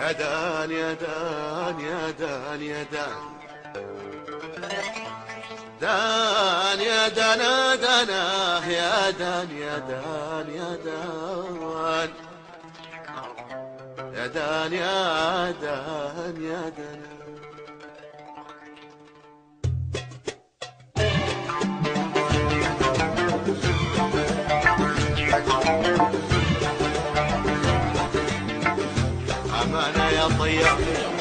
يا دان يا دان يا دان يا دان دان يا دنا دنا يا دان يا دان يا دان يا دان يا دان يا دان أمانة يا طيار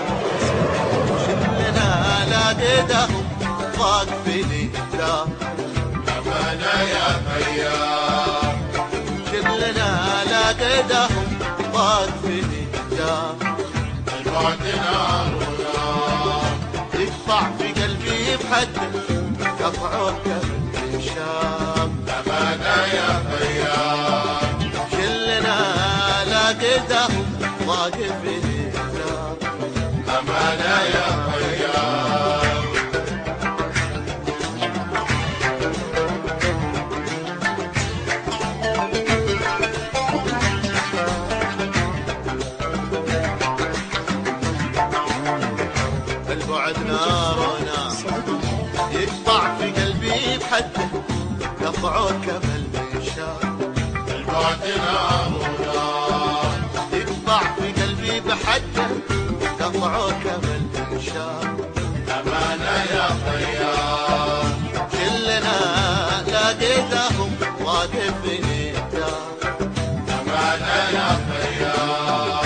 شلنا لاقدهم واقفين الدار. أمانة يا طيار شلنا لاقدهم واقفين الدار. البعد نار ونار يقطع في قلبي بحده قطعه كبد شام. أمانة يا طيار شلنا لاقدهم واقفين الدار. أمانة يا طيار البعد نار ونار يقطع في قلبي بحده قطعه كبد شام. البعد نار ونار يقطع في قلبي بحده قطعه كبد شام. أمانة يا طيار كلنا لاقيتهم واقفين الدار. أمانة يا طيار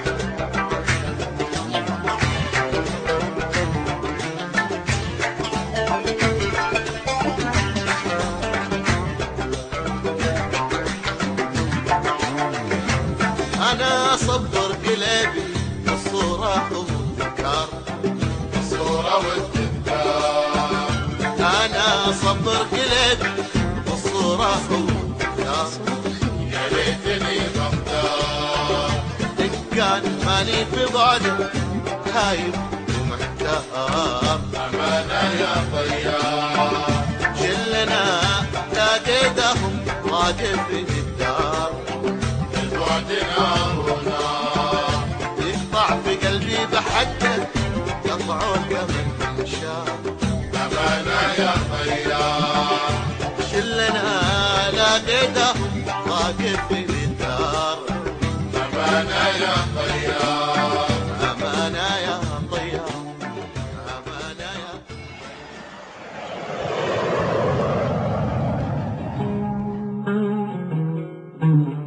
أنا صبر قلبي الصورة والذكر. الصورة والتذكار أنا صبر قلبي الصورة والذكر. يا ليتني بختار إن كان ماني في بعده هايب ومحتار. أمانة يا طيار كلنا لاقيتهم واقفين الدار. البعد نار ونار يقطع في قلبي بحده قطعه كمن شام. أمانة يا طيار شلنا لاقيتهم واقفين الدار. أمانة يا طيار أمانة يا طيار أمانة يا Mm-hmm.